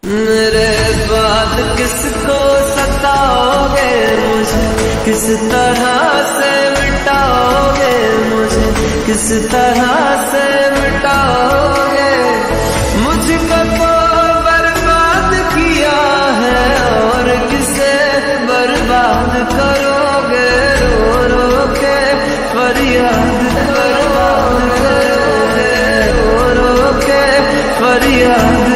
मेरे बाद किसको सताओगे, मुझे किस तरह से मिटाओगे, मुझे किस तरह से मिटाओगे। मुझको तो बर्बाद किया है और किसे बर्बाद करोगे। रो रो के फरियाद बर्बाद करोगे, रो रो के फरियाद